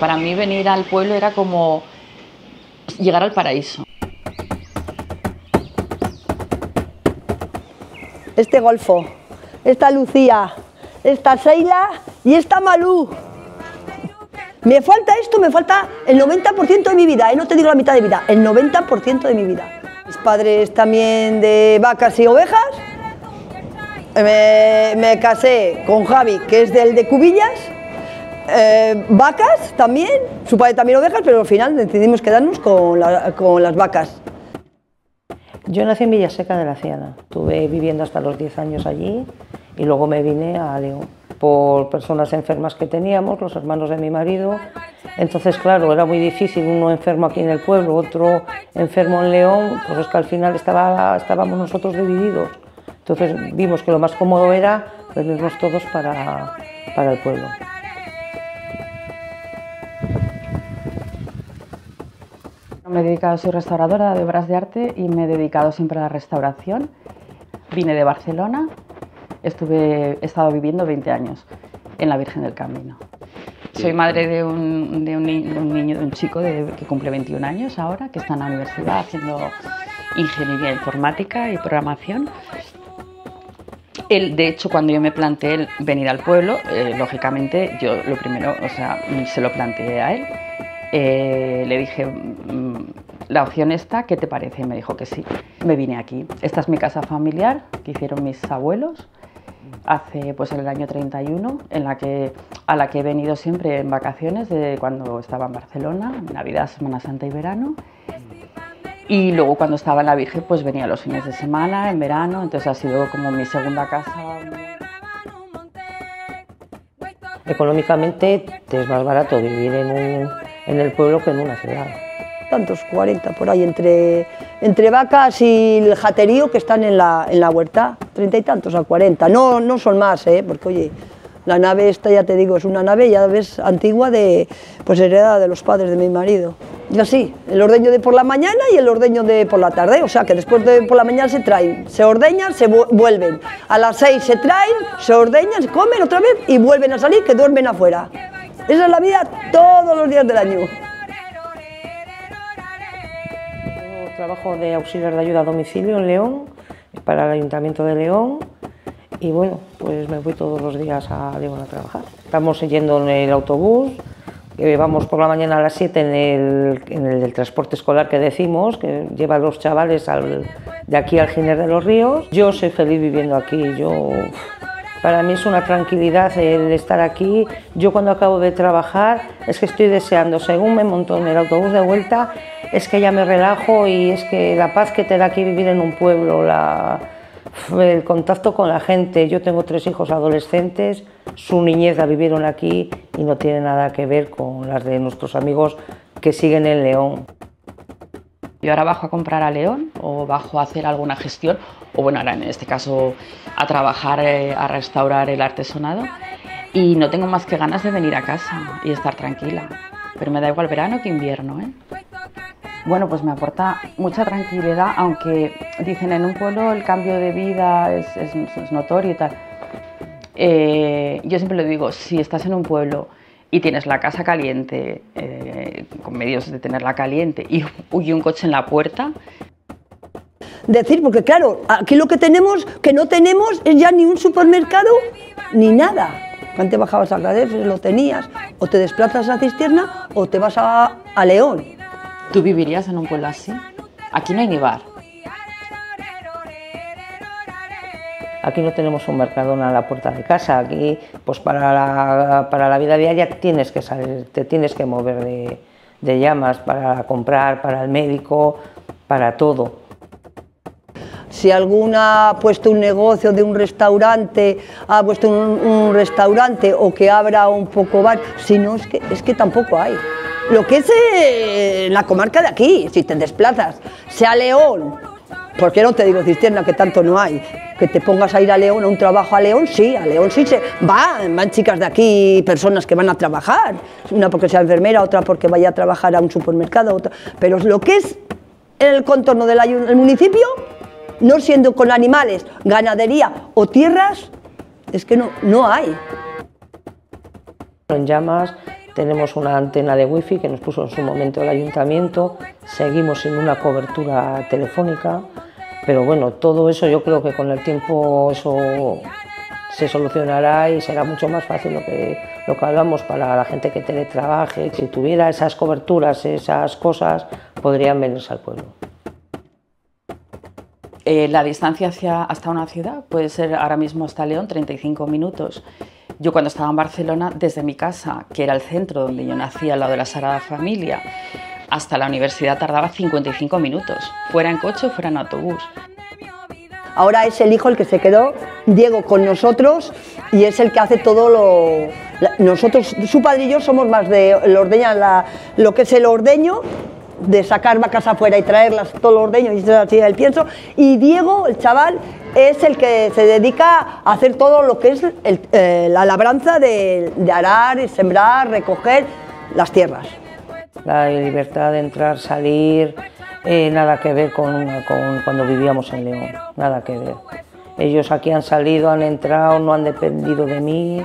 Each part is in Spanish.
Para mí venir al pueblo era como llegar al paraíso. Este Golfo, esta Lucía, esta Seila y esta Malú. Me falta esto, me falta el 90% de mi vida, no te digo la mitad de vida, el 90% de mi vida. Mis padres también de vacas y ovejas. Me casé con Javi, que es del de Cubillas. Vacas también, su padre también ovejas, pero al final decidimos quedarnos con las vacas. Yo nací en Villaseca de la Ciana, estuve viviendo hasta los 10 años allí y luego me vine a León por personas enfermas que teníamos, los hermanos de mi marido. Entonces, claro, era muy difícil, uno enfermo aquí en el pueblo, otro enfermo en León, pues es que al final estábamos nosotros divididos. Entonces vimos que lo más cómodo era venirnos todos para el pueblo. Me he dedicado, soy restauradora de obras de arte y me he dedicado siempre a la restauración. Vine de Barcelona, he estado viviendo 20 años en la Virgen del Camino. Soy madre de un chico que cumple 21 años ahora, que está en la universidad haciendo ingeniería informática y programación. Él, de hecho, cuando yo me planteé venir al pueblo, lógicamente yo lo primero, se lo planteé a él. Le dije, la opción esta, ¿qué te parece? Y me dijo que sí. Me vine aquí. Esta es mi casa familiar que hicieron mis abuelos hace pues en el año 31, a la que he venido siempre en vacaciones de cuando estaba en Barcelona, Navidad, Semana Santa y verano. Y luego cuando estaba en la Virgen pues venía los fines de semana, en verano, entonces ha sido como mi segunda casa. Económicamente te es más barato vivir en el pueblo que en una ciudad. Tantos 40 por ahí, entre vacas y el jaterío que están en la huerta, 30 y tantos a 40, no son más, porque oye, la nave esta ya te digo, es una nave ya ves antigua pues heredada de los padres de mi marido. Y así, el ordeño de por la mañana y el ordeño de por la tarde, o sea que después de por la mañana se traen, se ordeñan, se vuelven, a las 6 se traen, se ordeñan, se comen otra vez y vuelven a salir, que duermen afuera. Esa es la vida todos los días del año. Trabajo de auxiliar de ayuda a domicilio en León, para el Ayuntamiento de León, y bueno, pues me voy todos los días a León a trabajar. Estamos yendo en el autobús, vamos por la mañana a las 7 en el del transporte escolar que decimos, que lleva a los chavales de aquí al Giner de los Ríos. Yo soy feliz viviendo aquí, para mí es una tranquilidad el estar aquí. Yo cuando acabo de trabajar es que estoy deseando, según me monto en el autobús de vuelta, es que ya me relajo y es que la paz que te da aquí vivir en un pueblo, el contacto con la gente. Yo tengo 3 hijos adolescentes, su niñez la vivieron aquí y no tiene nada que ver con las de nuestros amigos que siguen en León. Yo ahora bajo a comprar a León o bajo a hacer alguna gestión, o bueno, ahora en este caso a trabajar, a restaurar el artesonado, y no tengo más que ganas de venir a casa y estar tranquila. Pero me da igual verano que invierno, Bueno, pues me aporta mucha tranquilidad, aunque dicen en un pueblo el cambio de vida es notorio y tal. Yo siempre lo digo, si estás en un pueblo y tienes la casa caliente, con medios de tenerla caliente y un coche en la puerta. Decir, porque claro, aquí lo que no tenemos es ya ni un supermercado ni nada. Antes bajabas a Cadef, lo tenías, o te desplazas a Cisterna o te vas a León. ¿Tú vivirías en un pueblo así? Aquí no hay ni bar. Aquí no tenemos un Mercadona a la puerta de casa. Aquí, pues para la vida diaria tienes que salir, te tienes que mover de llamas para comprar, para el médico, para todo. Si alguna ha puesto un negocio de un restaurante, ha puesto un restaurante o que abra un poco bar, si no es que tampoco hay. Lo que es la comarca de aquí, si te desplazas, sea León, ¿por qué no te digo Cisterna, que tanto no hay? Que te pongas a ir a León, a un trabajo a León sí se van chicas de aquí, personas que van a trabajar, una porque sea enfermera, otra porque vaya a trabajar a un supermercado, otra. Pero lo que es el contorno del municipio, no siendo con animales, ganadería o tierras, es que no hay. En llamas tenemos una antena de wifi que nos puso en su momento el ayuntamiento, seguimos sin una cobertura telefónica, pero bueno, todo eso yo creo que con el tiempo eso se solucionará y será mucho más fácil lo que hablamos para la gente que teletrabaje. Si tuviera esas coberturas, esas cosas, podrían venirse al pueblo. La distancia hasta una ciudad puede ser ahora mismo hasta León 35 minutos. Yo cuando estaba en Barcelona, desde mi casa, que era el centro donde yo nací, al lado de la Sagrada Familia, hasta la universidad tardaba 55 minutos, fuera en coche o fuera en autobús. Ahora es el hijo el que se quedó, Diego, con nosotros y es el que hace todo lo... Nosotros, su padre y yo somos más de lo que es el ordeño, de sacar vacas afuera y traerlas, todo el ordeño y así el pienso, y Diego, el chaval, es el que se dedica a hacer todo lo que es la labranza de arar y sembrar, recoger las tierras. La libertad de entrar, salir, nada que ver con cuando vivíamos en León, nada que ver. Ellos aquí han salido, han entrado, no han dependido de mí.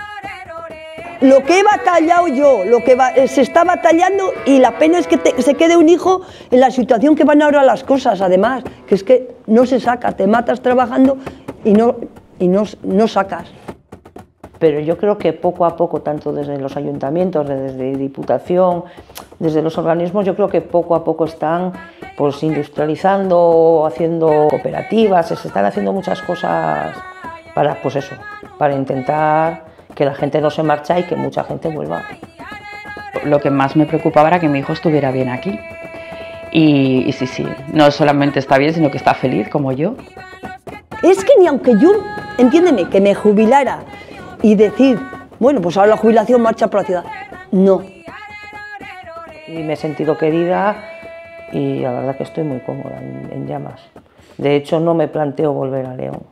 Lo que he batallado yo, lo que se está batallando, y la pena es que se quede un hijo en la situación que van ahora las cosas, además, que es que no se saca, te matas trabajando y no sacas. Pero yo creo que poco a poco, tanto desde los ayuntamientos, desde Diputación, desde los organismos, yo creo que poco a poco están pues industrializando, haciendo cooperativas, se están haciendo muchas cosas para, pues eso, para intentar que la gente no se marche y que mucha gente vuelva. Lo que más me preocupaba era que mi hijo estuviera bien aquí. Y sí, no solamente está bien, sino que está feliz, como yo. Es que ni aunque yo, entiéndeme, que me jubilara y decir, bueno, pues ahora la jubilación marcha por la ciudad, no. Y me he sentido querida y la verdad que estoy muy cómoda en Llamas. De hecho, no me planteo volver a León.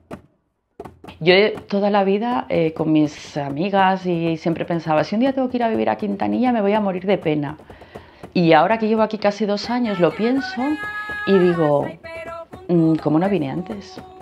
Yo toda la vida con mis amigas y siempre pensaba, si un día tengo que ir a vivir a Quintanilla me voy a morir de pena. Y ahora que llevo aquí casi 2 años lo pienso y digo, ¿cómo no vine antes?